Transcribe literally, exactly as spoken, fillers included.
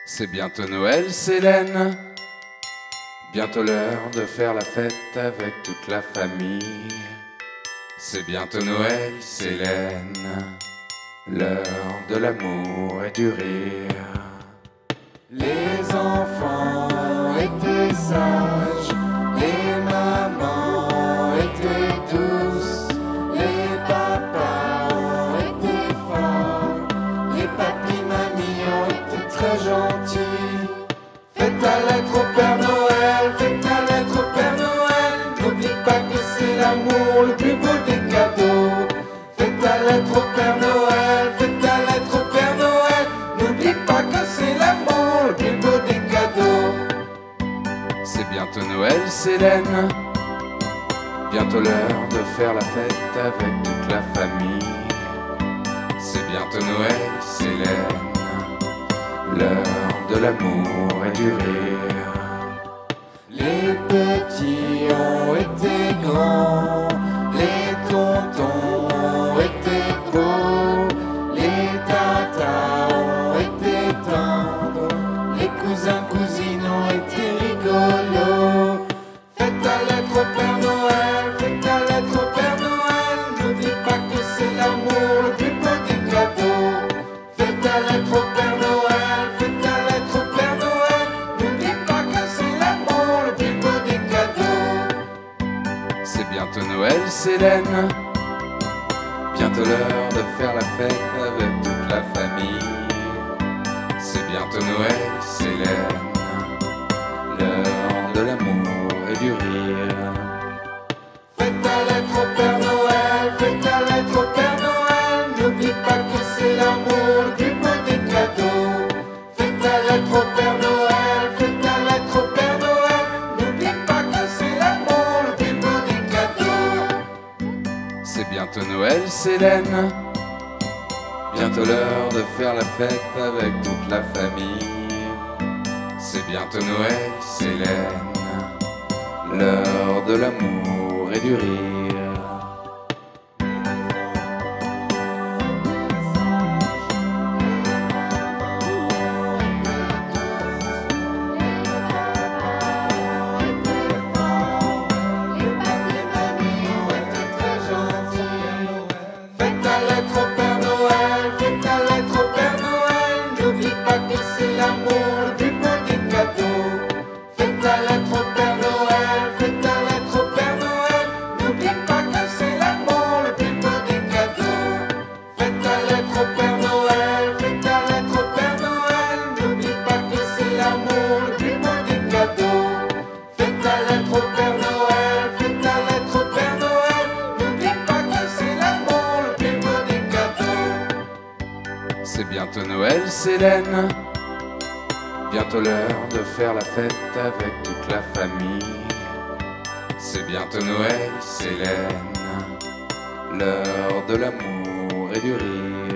C'est bientôt Noël, Célène. Bientôt l'heure de faire la fête avec toute la famille. C'est bientôt Noël, Célène. L'heure de l'amour et du rire. Les enfants étaient sages, les mamans étaient douces, les papas ont été forts, les papis mamies ont été très gentils. Faites ta lettre au Père Noël, faites ta lettre au Père Noël, n'oublie pas que c'est l'amour le plus beau des cadeaux. Faites ta lettre au Père Noël, faites ta lettre au Père Noël, n'oublie pas que c'est l'amour le plus beau des cadeaux. C'est bientôt Noël, Célène. Bientôt l'heure de faire la fête avec toute la famille. C'est bientôt Noël, Célène. L'heure de l'amour et du rire. Les petits ont été grands, les tontons ont été beaux, les tatas ont été tendres, les cousins cousines ont été rigolos. Faites ta lettre au Père Noël, faites ta lettre au Père Noël, n'oublie pas que c'est l'amour le plus beau des cadeaux. Faites ta lettre au Père Noël, faites ta lettre au Père Noël, n'oublie pas que c'est l'amour le plus beau des cadeaux. C'est bientôt Noël, Célène. Bientôt l'heure de faire la fête avec toute la famille. C'est bientôt Noël, Célène. L'heure de l'amour et du rire. Faites ta lettre au Père Noël, faites ta lettre au Père Noël, n'oublie pas que c'est l'amour le plus beau des cadeaux. Faites ta lettre au Père Noël, faites ta lettre au Père Noël, n'oublie pas que c'est l'amour le plus beau des cadeaux. C'est bientôt Noël, Célène. Bientôt l'heure de faire la fête avec toute la famille. C'est bientôt Noël, Célène. L'heure de l'amour et du rire. Faites ta lettre au Père Noël, faites ta lettre au Père Noël, n'oublie pas que c'est l'amour le plus beau des cadeaux. Faites ta lettre au Père Noël, faites ta lettre au Père Noël, n'oublie pas que c'est l'amour le plus beau des cadeaux. Faites ta lettre au Père Noël, faites ta lettre au Père Noël, n'oublie pas que c'est l'amour le plus beau des cadeaux. Faites ta lettre au Père Noël, faites ta lettre au Père Noël, n'oublie pas que c'est l'amour le plus beau des cadeaux. C'est bientôt Noël, Célène. Bientôt l'heure de faire la fête avec toute la famille. C'est bientôt Noël, Célène. L'heure de l'amour et du rire.